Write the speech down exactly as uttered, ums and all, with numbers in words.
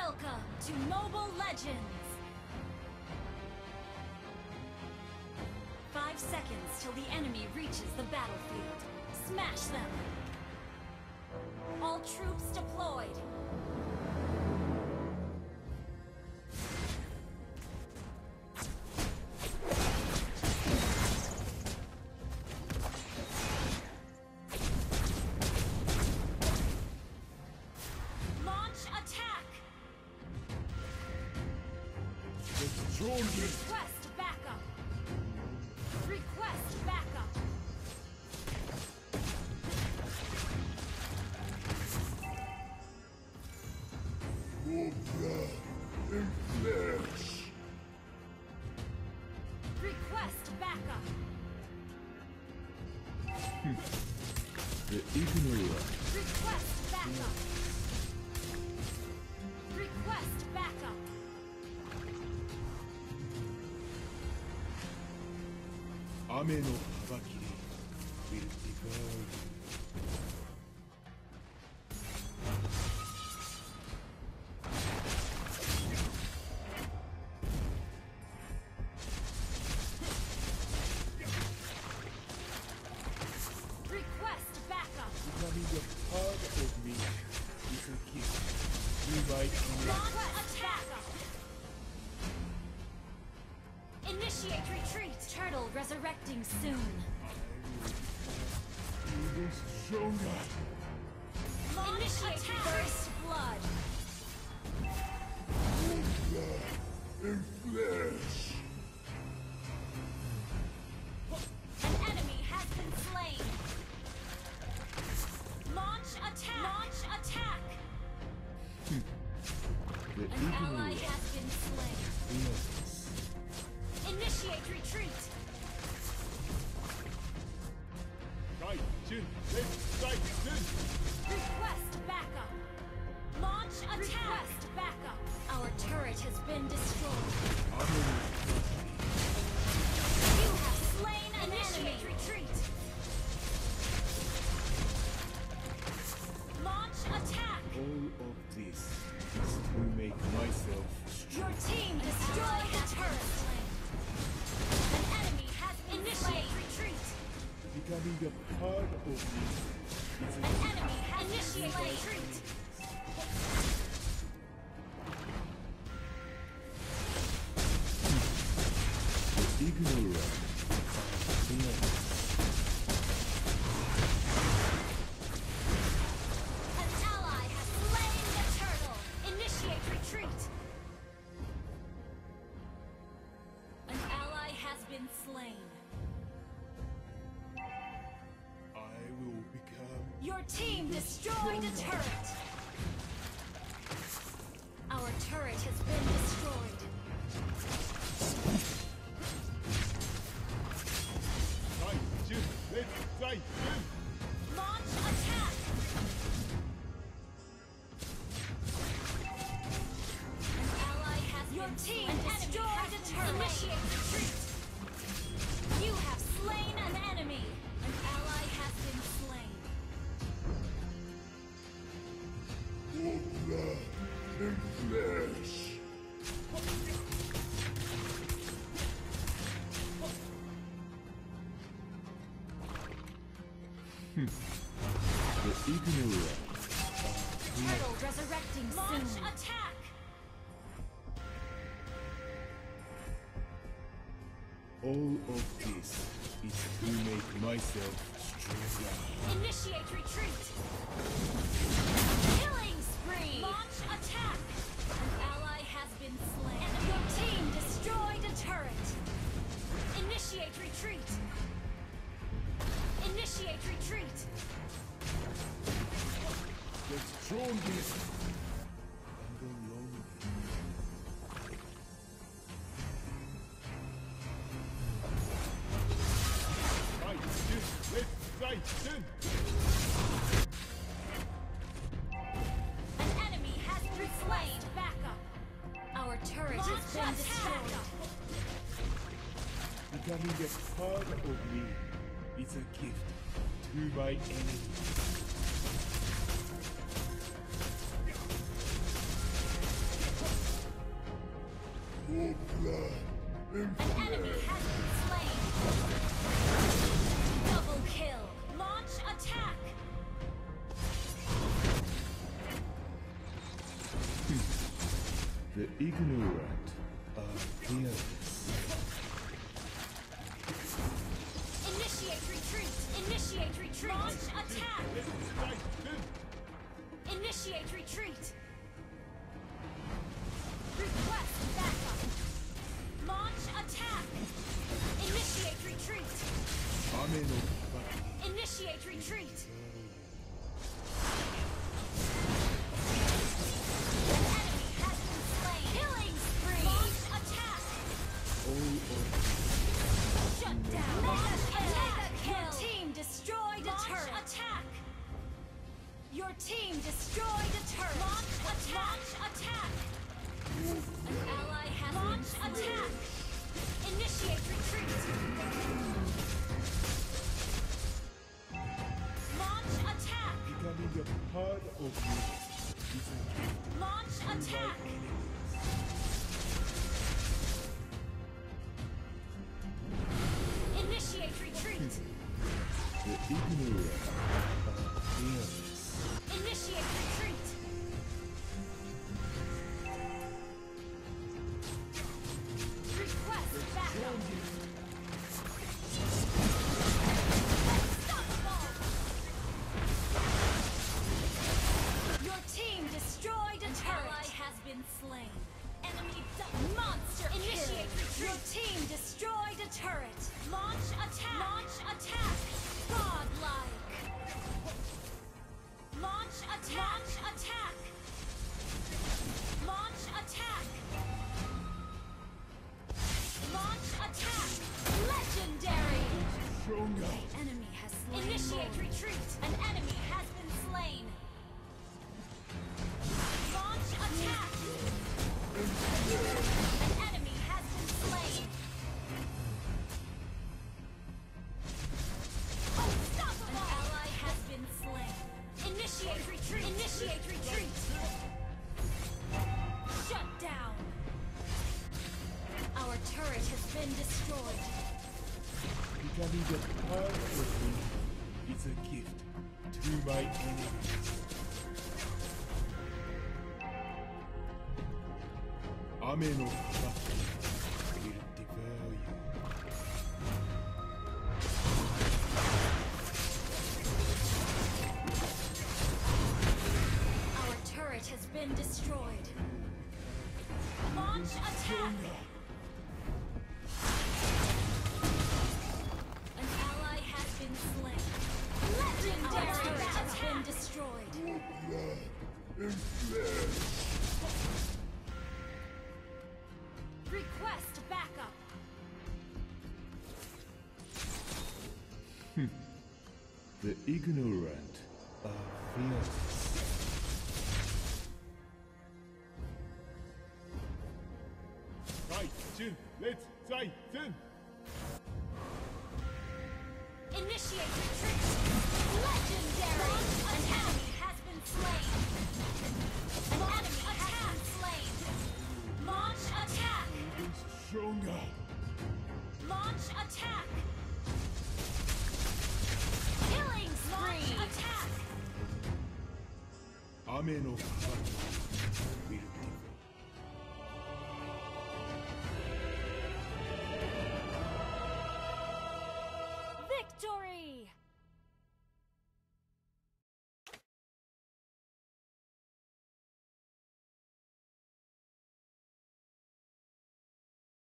Welcome to Mobile Legends! Five seconds till the enemy reaches the battlefield. Smash them! All troops deployed! Request backup! Request backup! More blood and flesh! Request backup! The Ignorer. Request backup! Request backup! Ame no Habakiri will devour. Request backup! Becoming a part of me is a gift. You might Launch attack! Initiate retreat! Turtle resurrecting soon. even stronger. Initiate first blood. More blood and flesh. An enemy has been slain. Launch attack! Launch attack! The An ally Ignorer. has been slain. Yes. Initiate retreat. Request backup. Launch attack. Request backup. Our turret has been destroyed. You have slain an enemy. Retreat. Launch attack. All of this is to make myself Your team destroyed the turret. An enemy has initiate retreat. becoming a part of me. Is An a enemy has initiate retreat. the Ignorer. Yes. An ally has slain the turtle. Initiate retreat. An ally has been slain. I will become Your team destroyed a turret. Our turret has been destroyed. Launch attack. An ally has Your been team slain. destroyed a turret. Initiate retreat. You have slain an enemy. An ally has been slain. more blood and flesh. The Ignorer. Turtle resurrecting Launch soon. attack. All of this is to make myself stronger. Initiate retreat. Killing spree. Launch attack. An ally has been slain. And your team destroyed a turret. Initiate retreat. Initiate retreat. The strongest and the loneliest. An enemy has been slain. Backup. Our turret has been destroyed. Becoming a part of me is a gift to my enemies. ignorant are fearless. Initiate retreat! Initiate retreat! Launch attack! Initiate retreat! Request backup! Launch attack! Initiate retreat! Ame no Kabaki. Initiate retreat! An enemy has been slain! Killing spree! Launch attack! All of Shut down! Mega kill! Mega kill! Your team destroyed a turret! Attack! Your team destroyed a turret! Launch attack! Launch attack! An ally has launch attack! Initiate retreat! Launch attack! becoming a part of me is a gift Launch to my attack! enemies. Initiate retreat! The ignorant are fearless. Initiate retreat! Request backup! Unstoppable! Your team destroyed a turret! Ally has been slain. Enemy double monster Initiate retreat! Your team destroyed a turret! Launch attack! Launch attack! Godlike! Launch attack! Launch attack! Launch attack! Launch attack! Legendary! Stronger. Enemy has slain. Initiate retreat! An enemy has been slain! Launch attack! An enemy has been slain! Unstoppable! An ally has been slain. Initiate retreat! Initiate retreat! Shut down! Our turret has been destroyed. Becoming a part of me is a gift to my enemies. Ame no Kabaki will devour you. Our turret has been destroyed. Launch attack! An ally has been slain. Legendary! Our turret has been destroyed. Request backup! The ignorant are fearless. Titan, let's Titan! Initiate retreat! Legendary! An enemy has been slain! An enemy has been slain! Launch attack! Stronger. Launch attack! Killing spree! Launch attack! Ame no Kabaki